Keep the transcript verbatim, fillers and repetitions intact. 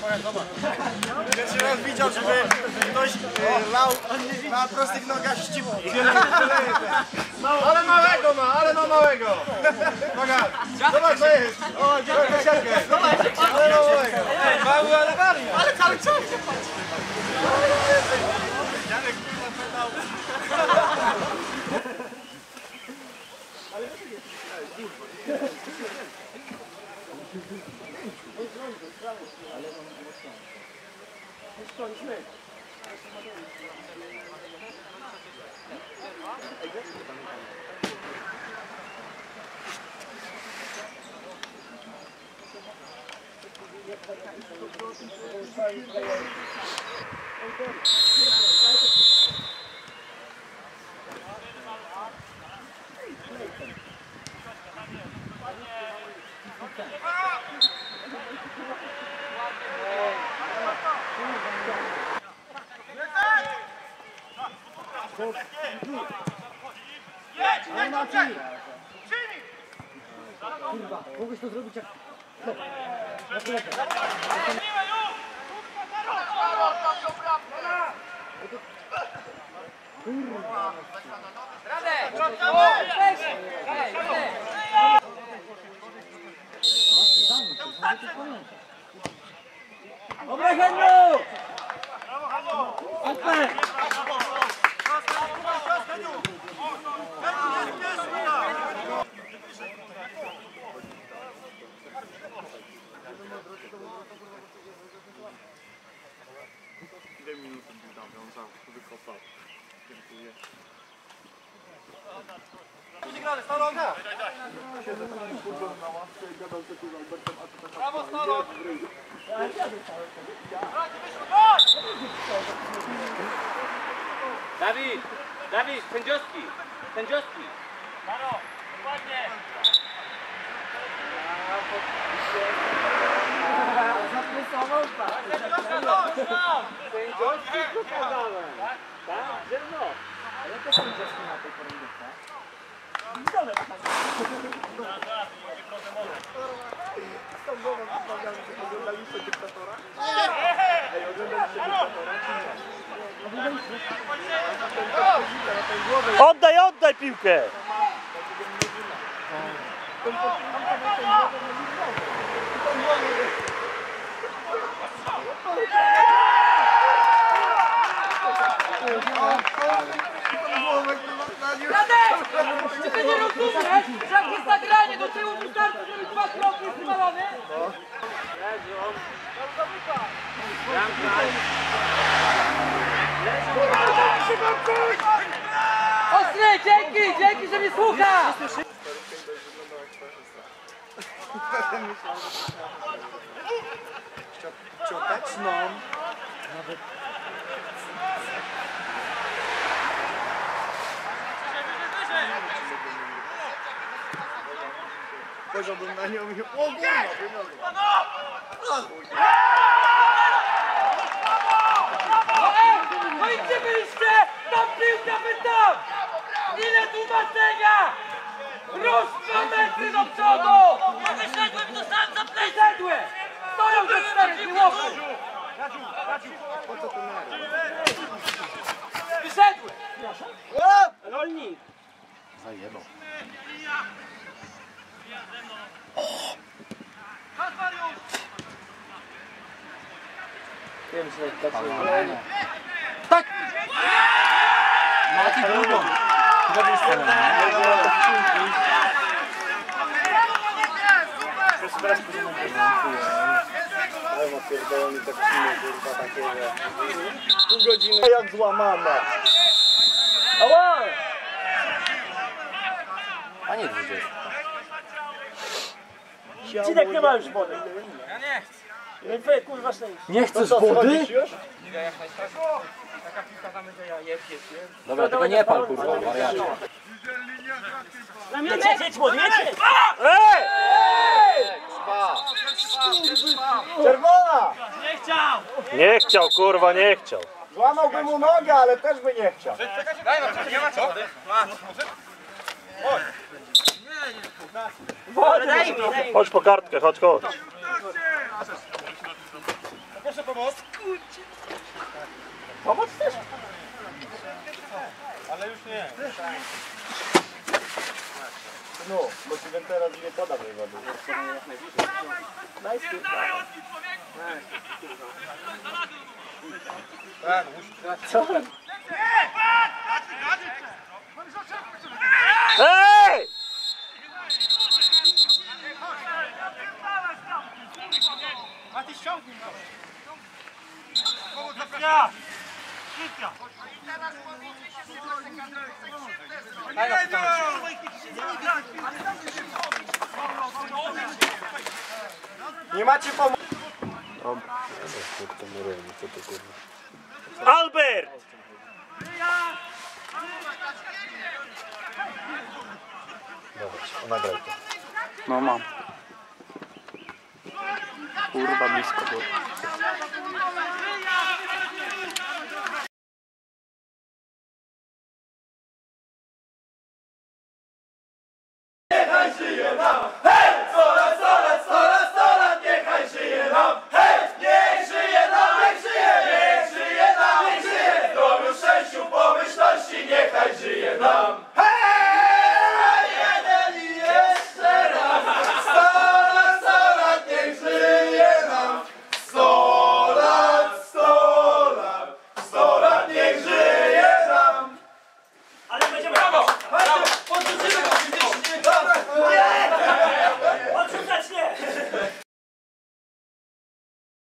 Pierwszy raz widział, żeby ktoś lał na prostych nogach ścipki. Ale małego ma, ale ma małego. Uwaga, zobacz co jest. O, dziadek siatkę. Zobacz, ale małego. Mały, ale warny. Ale cały czas się patrzy. Dziadek kurwa pedał. Kurwa, mogłeś to zrobić jak... Kurwa! Radek! Dobra, Henru! Super! Dwie minuty był tam, on tam wykopał. Dziękuję. Siedzę z futbolem na ławce i gadał sobie z Albertem, a to taka... Brawo, Starok! Dawid! Dawid, sędziowski! Sędziowski! Maro, dokładnie! Zapresował pan! Sędziowski pokazałem! Tak? Gdzie no? Ale to sędziowski na tej porędówce. Dole Z tą głową rozmawiamy, że oglądaliście dyktatora? Ej, oglądaliście dyktatora? Oddaj, oddaj piłkę! Radek! Czy ty nie rozumiesz, że jak jest zagranie do tyłu wystarczy, żeby dwa kroki spalony? Ostry, dzięki, dzięki, że mnie słucha! Cioteczną. Spojrzałbym na nią i... O kurwa! No i gdzie byliście? Tam piłka, wy tam! Ile tłumaczenia! Rusz dwa metry do przodu! Ja wyszedłem i dostałem za plecy! Wyszedłem! Stoją ze cztery piłowcy! Po co to nerw? Wyszedłem! Rolnik! Zajebał. Wiem, że tak Tak! Macie drugą! Ale ma pierdolony tak silny, kurwa, takie, że... Pół godziny jak złamana. Ała! Panie dwudziesty. Cinek nie ma już wody. Ja nie chcę. No i twoje kurwa szczęście. Nie chcesz wody? Już? Taka piłka tam będzie ja je pies, Dobra, tylko nie pal kurwa, wariacie. Jedź, jedź młody, jedź! Ej! Czerwona! Nie chciał! Nie chciał kurwa, nie chciał. Złamałby mu nogę, ale też by nie chciał. Daj no, nie ma co? Wody, daj mi, daj mi. Chodź po kartkę, chodź, chodź. No, bo ci teraz nie poda wywody. Ej! A ty ściągnij go. Nie macie pomocy. Albert! Nagraj to. No mam. Kurwa blisko było.